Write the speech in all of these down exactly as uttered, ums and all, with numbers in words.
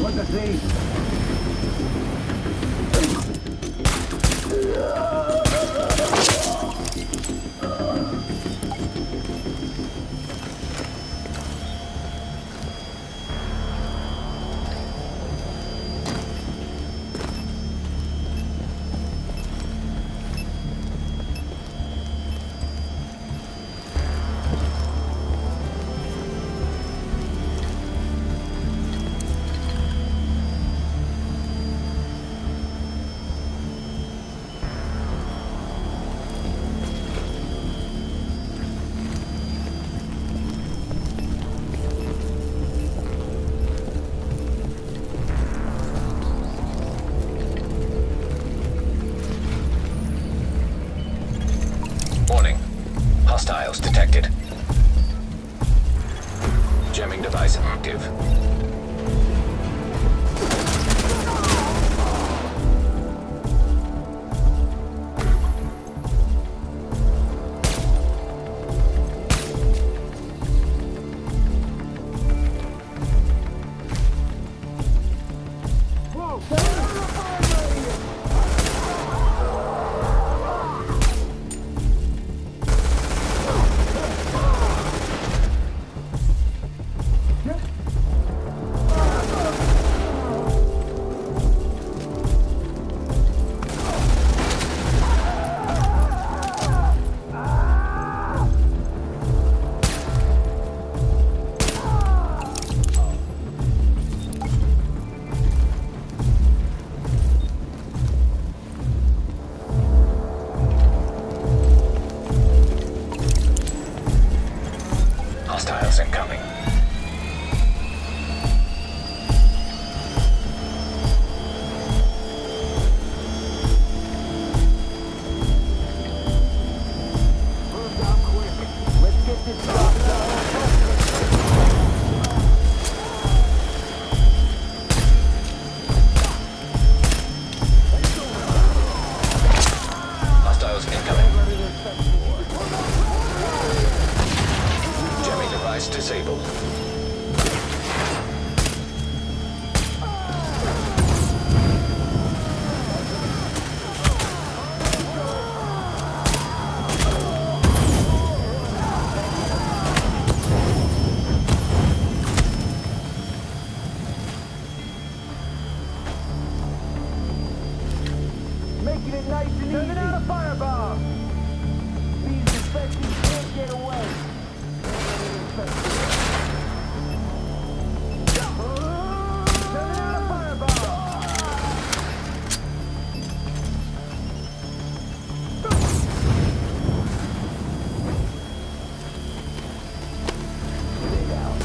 Hostiles detected. Jamming device active. Hostiles incoming. Move down quick. Let's get this stuff Hostiles incoming. Jamming device disabled. Making it nice and easy. Sending out a firebomb. These infected can't get away. Sending out a firebomb. Stay down.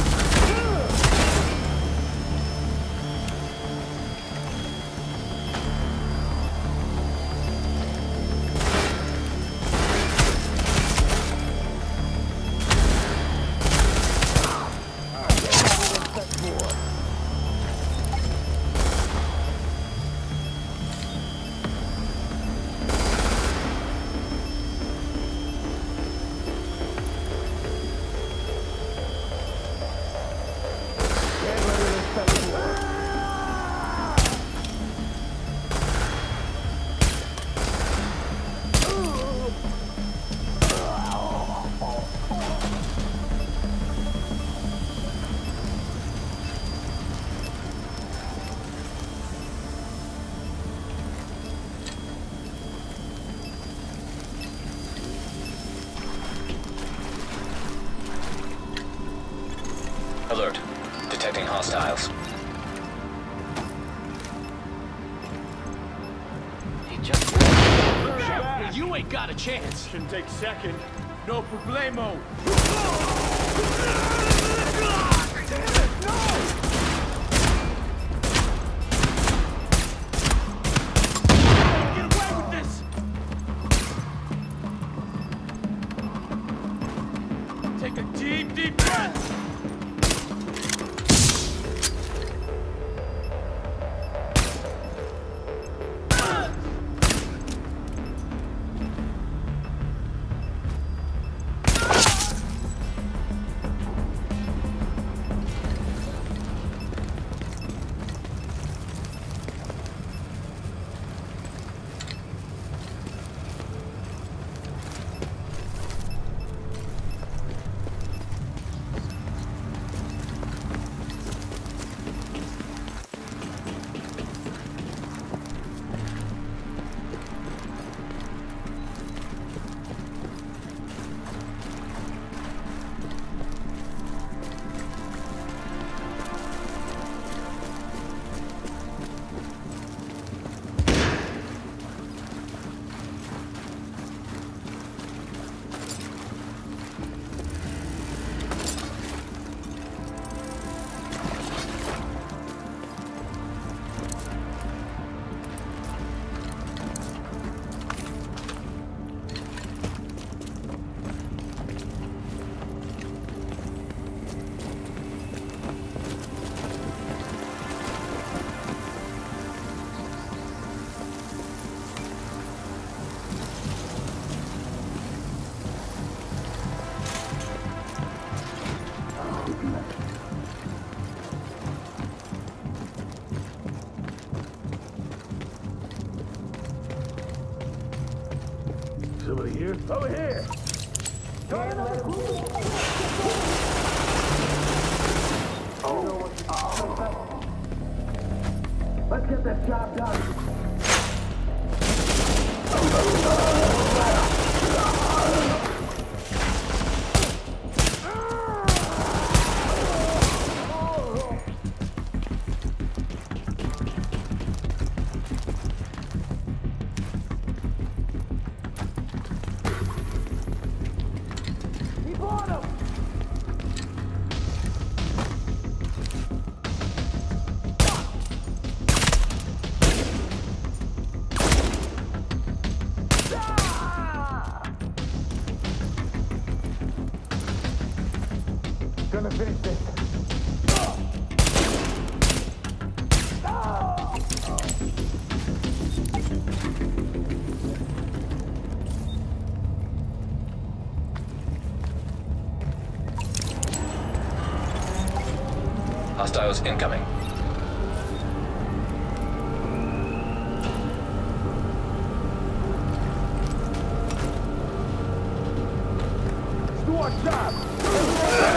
Alert. Detecting hostiles. He just... You ain't got a chance. Shouldn't take second. No problemo. Get away with this! Take a deep, deep breath. somebody here. Over here! Can't let him get Oh. Oh. Let's get that job done. Keep on him! Gonna finish this. Hostiles incoming. Do our job!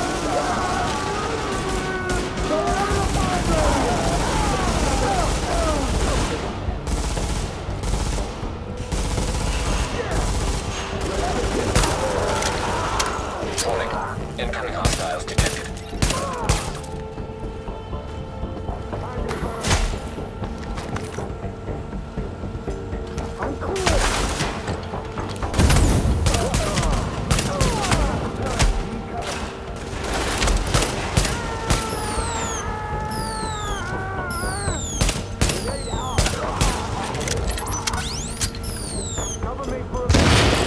Warning. Incoming hostiles detected. I'm clear! Cover me for a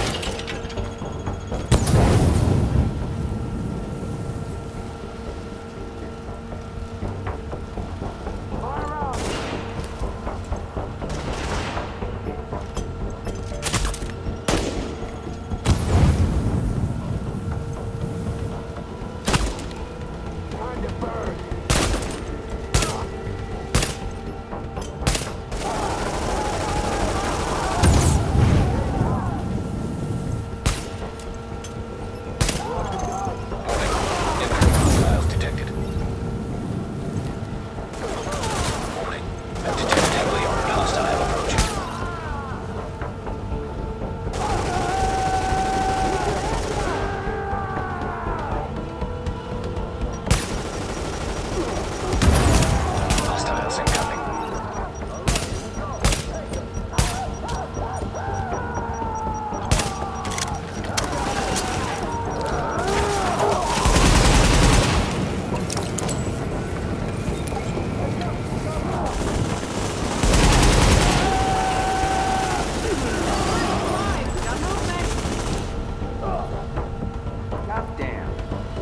fire out! Time to burn! Warning. Incoming hostiles detected. Warning. I've detected heavily armored hostile approaching. Hostiles incoming. Goddamn!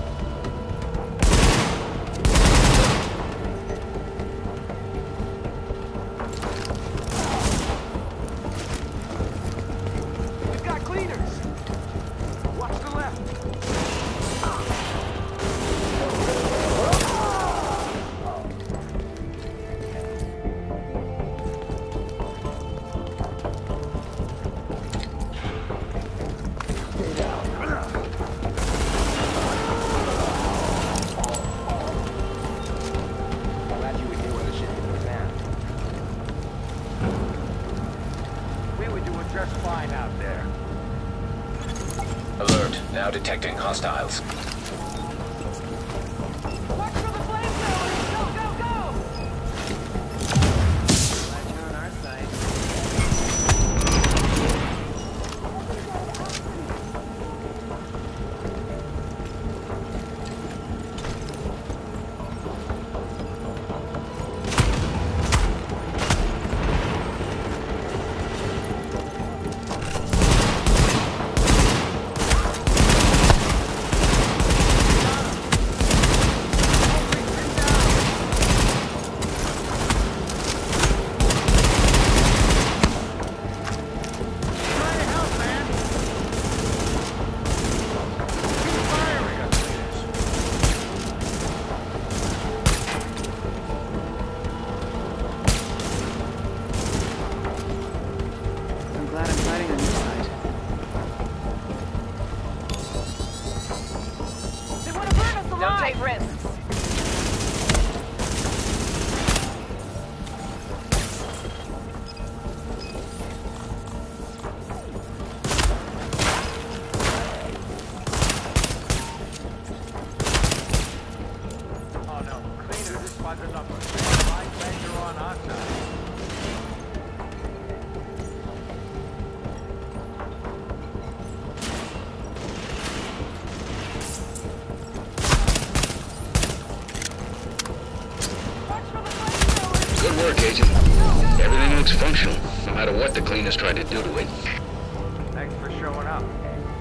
We've got cleaners! Watch the left! Stay down. Glad you were here when the shit hit the fan. We were doing just fine out there. Alert. Now detecting hostiles. Watch for the flamethrowers! Go, go, go! Glad you're on our side. Things are on our side. Good work, Agent. Everything looks functional, no matter what the cleaners tried to do to it. Thanks for showing up.